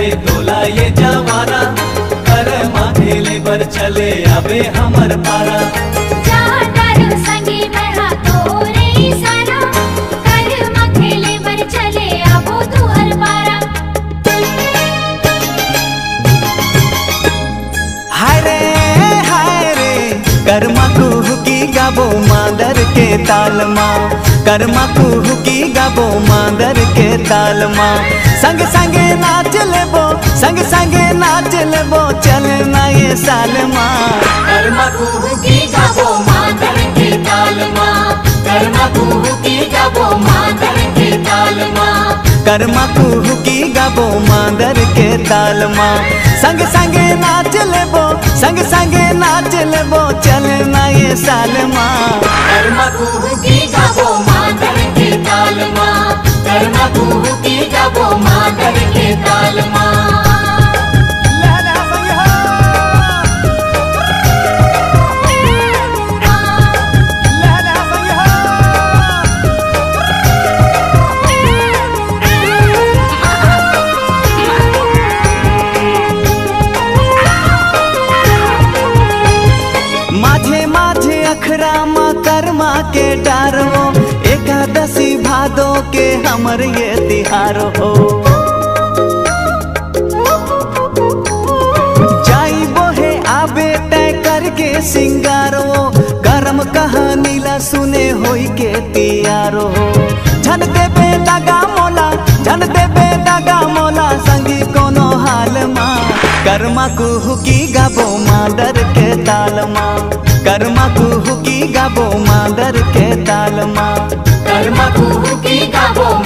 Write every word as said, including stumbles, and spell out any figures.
चले तोला ये जवाना, कर माथेले बर चले अबे हमर पारा। संगी बड़ा तोरे सारा, कर माथेले बर चले अबो तुहर पारा। हाय रे हाय रे कर्मा कुहुकी गाबो मादर के ताल माँ, कर्मा कुहुकी गाबो मादर के ताल माँ। संग संगे नाच लेबो, संग संगे नाच लेबो, चलना ये साल माँ। कर्मा कुहुकी गाबो मादर के ताल माँ, कर्मा कुहुकी गाबो मादर के ताल माँ, कर्मा कुहुकी गाबो मादर के ताल माँ। संग संगे नाच लेबो, संग संगे नाच लेबो, चलना ये साल माँ। कर्मा कुहुकी गाबो मादर के ताल माँ, कर्मा कुहुकी गाबो मादर के ताल माँ। अखरा माँ कर्मा के डारो, एकादशी भादो के हमर ये तिहार हो। जाई बोहे आबे तय करके सिंगारो, गरम कहानी ला सुने होई के तियारो। झन देबे दगा मोला, झन देबे दगा मोला, संगी कोनो हाल माँ। कर्मा कुहुकी गाबो मादर के ताल माँ, कर्मा कुहुकी गाबो मादर के ताल माँ, कर्मा कुहुकी गाबो